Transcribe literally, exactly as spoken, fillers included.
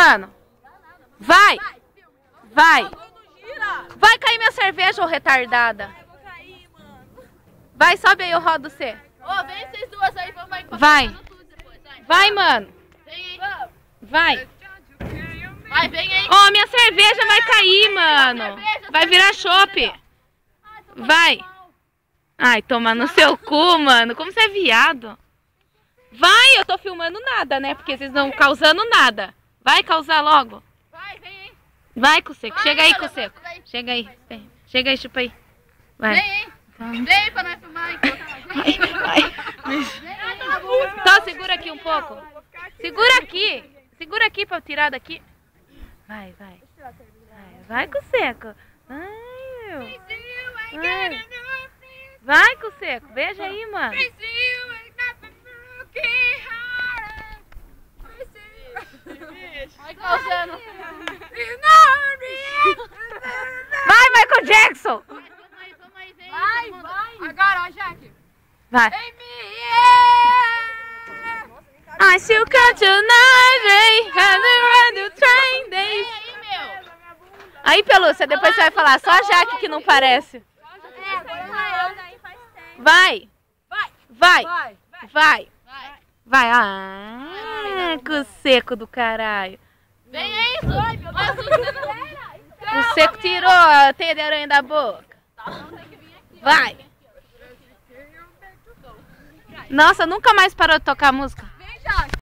mano. Vai. Vai. Vai cair minha cerveja, ô retardada. Vai, sobe aí, eu rodo você. Ô, vem vocês duas aí, vamos vai. Vai. Vai, mano. Vem aí. Vai. Vai, vem aí. Ô, minha cerveja vai cair, mano. Vai virar chopp. Vai. Ai, toma no seu cu, mano. Como você é viado? Vai, eu tô filmando nada, né? Porque vocês não causando nada. Vai causar logo. Vai, vem aí. Vai, Cuseco. Vai, Chega aí, olha, Cuseco. vai. Chega aí. Vem. Chega aí, chupa aí. Vai. Vem aí. Vem pra nós filmar. Vai, vai. Então, segura aqui um pouco. Segura aqui. Segura aqui pra eu tirar daqui. Vai, vai. Vai, vai, Cuseco. Vai, vai. Vai, Cuseco. Beija aí, mano. Vai causando. Vai, Michael Jackson. Vamos aí, vamos aí, vem Vai, aí. vai. Agora, ó, Jaque. Vai. Vem me. I still got tonight, hey, had to run the train days. Vem aí, meu. Aí, Pelúcia, depois você vai falar só a Jaque que não parece. Vai. Vai. Vai. Vai. Vai. Vai. Ah, Cuseco do caralho. Vem aí, Su. Vai, Su, você não... Cuseco tirou a teia de aranha da boca. Vai. Nossa, nunca mais parou de tocar música. Vem, Jaque.